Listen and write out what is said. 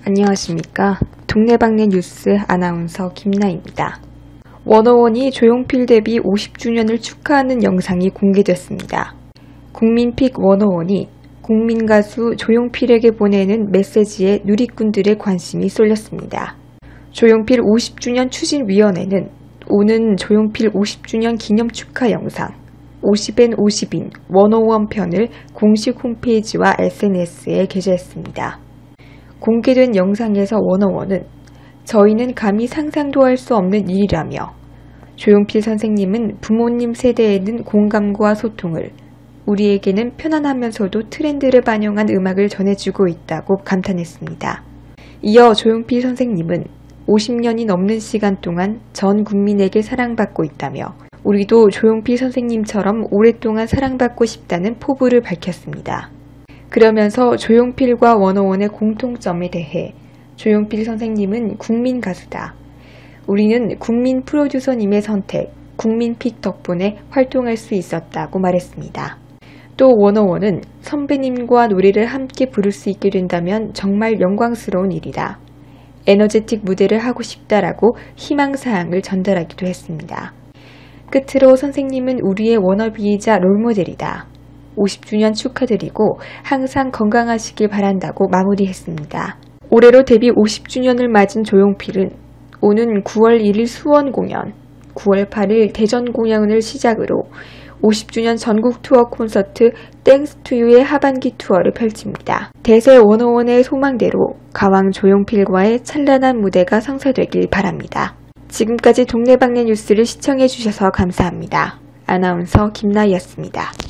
안녕하십니까. 동네방네 뉴스 아나운서 김나입니다. 워너원이 조용필 데뷔 50주년을 축하하는 영상이 공개됐습니다. 국민픽 워너원이 국민가수 조용필에게 보내는 메시지에 누리꾼들의 관심이 쏠렸습니다. 조용필 50주년 추진위원회는 오는 조용필 50주년 기념 축하 영상 50엔 50인 워너원 편을 공식 홈페이지와 SNS에 게재했습니다. 공개된 영상에서 워너원은 저희는 감히 상상도 할 수 없는 일이라며 조용필 선생님은 부모님 세대에는 공감과 소통을, 우리에게는 편안하면서도 트렌드를 반영한 음악을 전해주고 있다고 감탄했습니다. 이어 조용필 선생님은 50년이 넘는 시간 동안 전 국민에게 사랑받고 있다며 우리도 조용필 선생님처럼 오랫동안 사랑받고 싶다는 포부를 밝혔습니다. 그러면서 조용필과 워너원의 공통점에 대해 조용필 선생님은 국민 가수다. 우리는 국민 프로듀서님의 선택, 국민픽 덕분에 활동할 수 있었다고 말했습니다. 또 워너원은 선배님과 노래를 함께 부를 수 있게 된다면 정말 영광스러운 일이다. 에너제틱 무대를 하고 싶다라고 희망사항을 전달하기도 했습니다. 끝으로 선생님은 우리의 워너비이자 롤모델이다. 50주년 축하드리고 항상 건강하시길 바란다고 마무리했습니다. 올해로 데뷔 50주년을 맞은 조용필은 오는 9월 1일 수원 공연, 9월 8일 대전 공연을 시작으로 50주년 전국 투어 콘서트 땡스 투 유의 하반기 투어를 펼칩니다. 대세 워너원의 소망대로 가왕 조용필과의 찬란한 무대가 성사되길 바랍니다. 지금까지 동네방네 뉴스를 시청해주셔서 감사합니다. 아나운서 김나희였습니다.